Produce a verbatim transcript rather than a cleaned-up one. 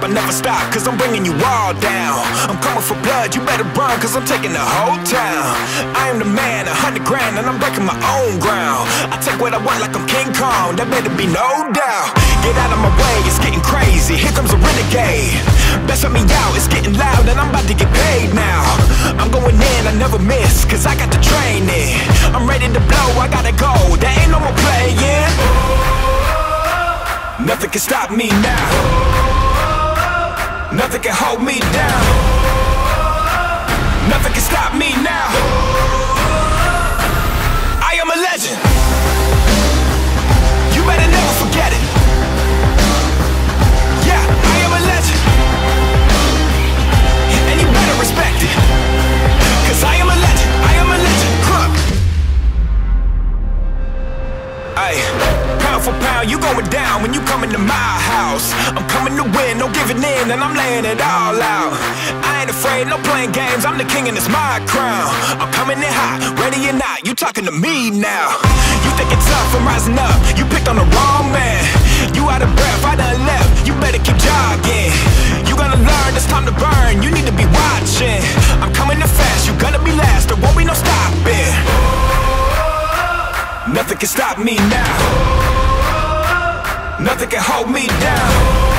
I'll never stop, cause I'm bringing you all down. I'm coming for blood, you better run, cause I'm taking the whole town. I am the man, a hundred grand, and I'm breaking my own ground. I take what I want like I'm King Kong, there better be no doubt. Get out of my way, it's getting crazy, here comes a renegade. Best of me out, it's getting loud, and I'm about to get paid now. I'm going in, I never miss, cause I got the training. I'm ready to blow, I gotta go, there ain't no more playing. Nothing can stop me now. Nothing can hold me down. Nothing can stop me now. I am a legend. You better never forget it. Yeah, I am a legend. And you better respect it. Cause I am a legend, I am a legend. Huh. Ay, pound for pound, you going down when you come into my house. I'm coming to win, no giving in, and I'm laying it all out. I ain't afraid, no playing games, I'm the king and it's my crown. I'm coming in hot, ready or not, you talking to me now. You think it's tough, I'm rising up, you picked on the wrong man. You out of breath, I done left, you better keep jogging. You gonna learn, it's time to burn, you need to be watching. I'm coming in fast, you gonna be last, there won't be no stopping. Nothing can stop me now. Nothing can hold me down.